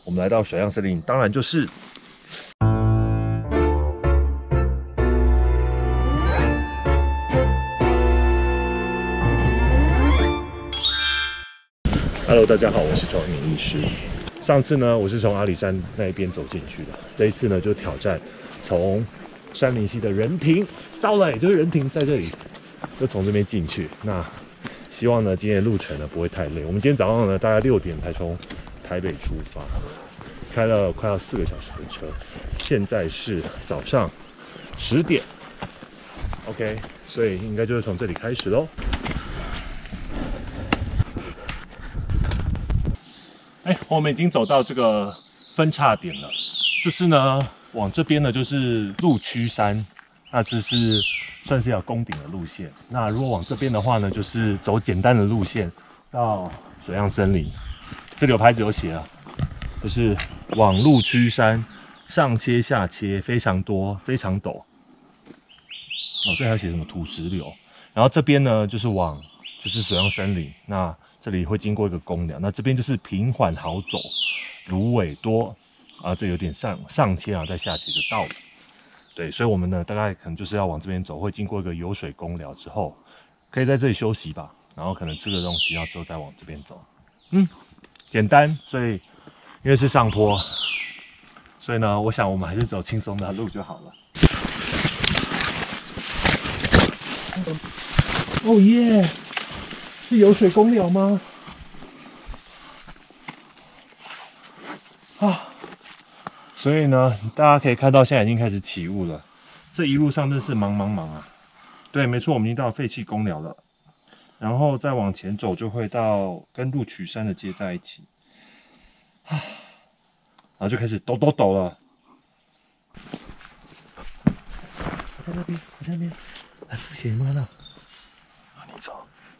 我们来到水漾森林，当然就是，Hello， 大家好，我是赵明医师。上次呢，我是从阿里山那一边走进去的，这一次呢，就挑战从山林溪的人亭到了，就是人亭在这里，就从这边进去。那希望呢，今天的路程呢不会太累。我们今天早上呢，大概6点才从台北出发，开了快要4个小时的车，现在是早上10点 ，OK， 所以应该就是从这里开始咯。我们已经走到这个分叉点了，就是呢，往这边呢就是鹿区山，那这是算是要攻顶的路线。那如果往这边的话呢，就是走简单的路线到水漾森林。这里有牌子有写啊，就是往鹿区山上切下切，非常多，非常陡。哦，这还有写什么土石流。然后这边呢就是就是水漾森林，那这里会经过一个公寮，那这边就是平缓好走，芦苇多啊，这有点上切啊，再下切就到了。对，所以我们呢大概可能就是要往这边走，会经过一个有水公寮之后，可以在这里休息吧，然后可能吃个东西，然后之后再往这边走。简单，所以因为是上坡，所以呢，我想我们还是走轻松的路就好了。哦耶！是有水公寮吗？所以呢，大家可以看到现在已经开始起雾了。这一路上真是忙啊！对，没错，我们已经到废弃公寮了。然后再往前走，就会到跟鹿曲山的接在一起。然后就开始抖了。我在那边，很危险吗？那，你走。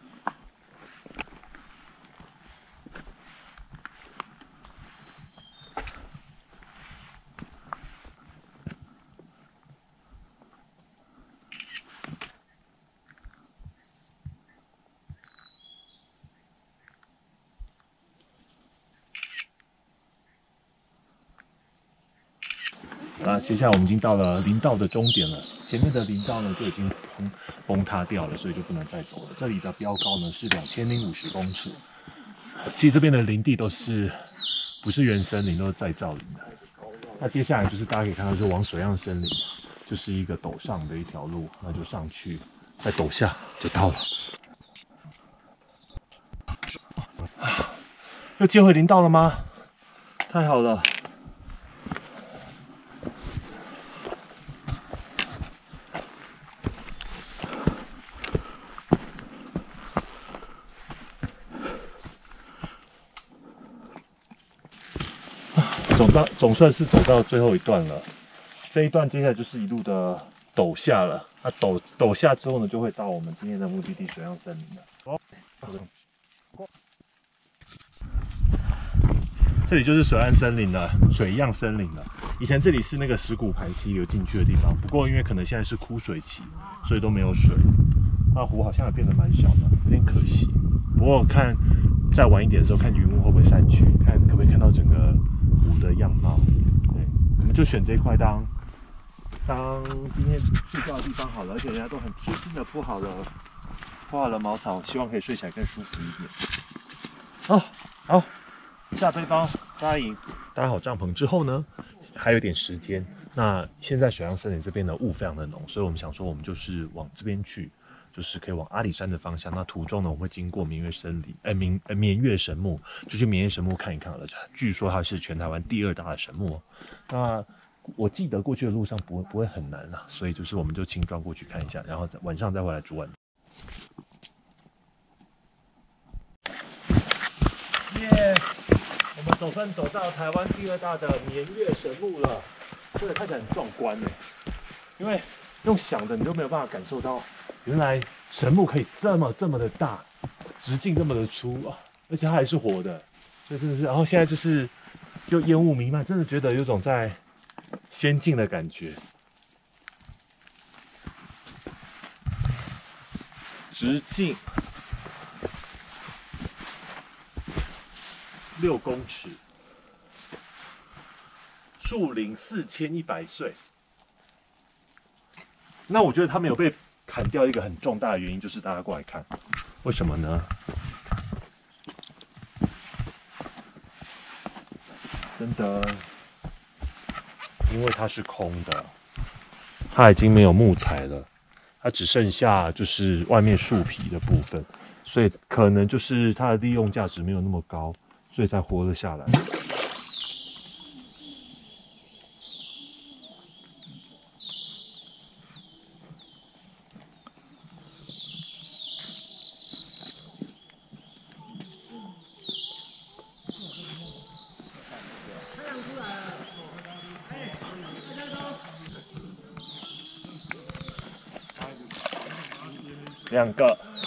接下来我们已经到了林道的终点了。前面的林道呢就已经崩塌掉了，所以就不能再走了。这里的标高呢是2050公尺。其实这边的林地不是原生林，都是再造林的。那接下来就是大家可以看到，就是往水漾森林，就是一个陡上的一条路，那就上去，再陡下就到了。又接回林道了吗？太好了！总算是走到最后一段了。这一段接下来就是一路的陡下了。那陡下之后呢，就会到我们今天的目的地水漾森林了。这里就是水漾森林了，水漾森林了。以前这里是那个石鼓排溪流进去的地方，不过因为可能现在是枯水期，所以都没有水。那湖好像也变得蛮小的，有点可惜。不过看再晚一点的时候，看云雾会不会散去，看可不可以看到整个湖的样貌。对，我们就选这一块当今天睡觉的地方好了，而且人家都很贴心的铺好了茅草，希望可以睡起来更舒服一点。好，下背包扎营，搭好帐篷之后呢，还有点时间。那现在水漾森林这边的雾非常的浓，所以我们想说，我们就是往这边去，就是可以往阿里山的方向。那途中呢，我们会经过绵月神木，就去绵月神木看一看了。据说它是全台湾第2大的神木。那我记得过去的路上不会很难啦，所以就是我们就轻装过去看一下，然后晚上再回来煮晚。耶！我们总算走到台湾第2大的绵月神木了，这个看起来很壮观耶。因为用想的你就没有办法感受到，原来神木可以这么的大，直径这么的粗啊，而且它还是活的，所以真的是。然后现在就是又烟雾弥漫，真的觉得有种在仙境的感觉。直径6公尺， 树龄4100岁。那我觉得它没有被砍掉，一个很重大的原因就是大家过来看，为什么呢？真的，因为它是空的，它已经没有木材了，它只剩下就是外面树皮的部分，所以可能就是它的利用价值没有那么高，所以才活了下来。2个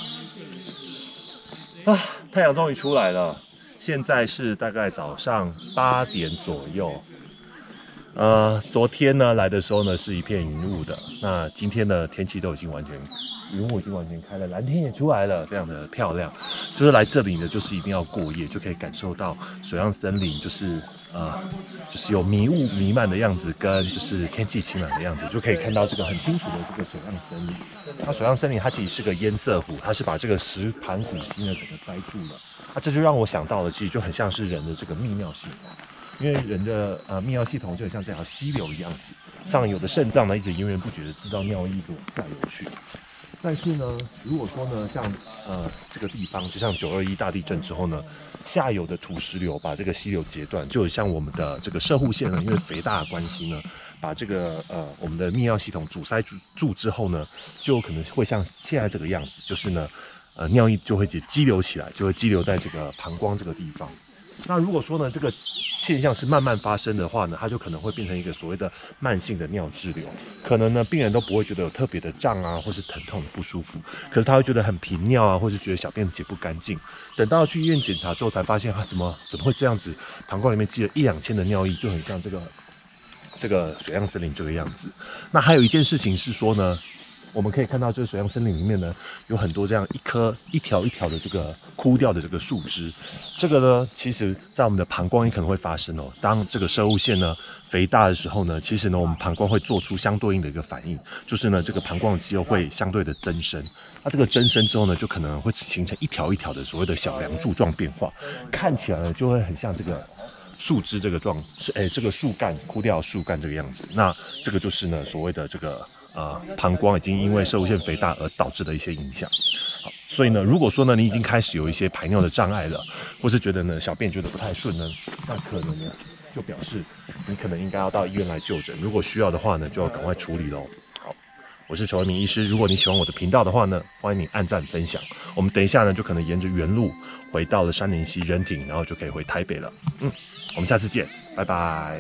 啊，太阳终于出来了。现在是大概早上8点左右。昨天呢来的时候呢是一片云雾的，那今天的天气都已经完全，云雾已经完全开了，蓝天也出来了，非常的漂亮。就是来这里呢，就是一定要过夜，就可以感受到水漾森林就是有迷雾弥漫的样子，跟就是天气晴朗的样子，就可以看到这个很清楚的这个水漾森林。那水漾森林它其实是个堰塞湖，它是把这个石盘湖溪呢整个塞住了。那这就让我想到了，其实就很像是人的这个泌尿系统。因为人的泌尿系统就很像这条溪流一样子，上游的肾脏呢一直源源不绝的制造尿液往下游去。但是呢，如果说呢，像这个地方，就像921大地震之后呢，下游的土石流把这个溪流截断，就像我们的这个射护线呢，因为肥大的关系呢，把这个我们的泌尿系统阻塞住之后呢，就有可能会像现在这个样子，就是呢，尿液就会激流起来，就会激流在这个膀胱这个地方。那如果说呢，这个现象是慢慢发生的话呢，它就可能会变成一个所谓的慢性的尿滞留。可能呢，病人都不会觉得有特别的胀啊，或是疼痛的不舒服，可是他会觉得很频尿啊，或是觉得小便解不干净。等到去医院检查之后，才发现怎么会这样子？膀胱里面积了1-2千的尿液，就很像这个水漾森林这个样子。那还有一件事情是说呢，我们可以看到这个水漾森林里面呢，有很多这样一条一条的这个枯掉的这个树枝。这个呢，其实在我们的膀胱也可能会发生哦。当这个射物腺呢肥大的时候呢，其实呢我们膀胱会做出相对应的一个反应，就是呢这个膀胱的肌肉会相对的增生。那这个增生之后呢，就可能会形成一条一条的所谓的小梁柱状变化，看起来呢就会很像这个树枝这个这个树干枯掉树干这个样子。那这个就是呢所谓的这个膀胱已经因为射物腺肥大而导致的一些影响。好，所以呢，如果说呢你已经开始有一些排尿的障碍了，或是觉得呢小便觉得不太顺呢，那可能呢就表示你可能应该要到医院来就诊。如果需要的话呢，就要赶快处理咯。好，我是裘文明医师。如果你喜欢我的频道的话呢，欢迎你按赞分享。我们等一下呢就可能沿着原路回到了杉林溪人挺，然后就可以回台北了。我们下次见，拜拜。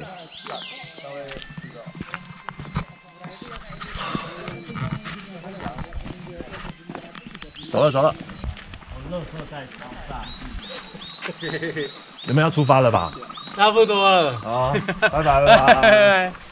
走了。 垃圾袋超大。 你们要出发了吧？ 差不多了。 好，拜拜。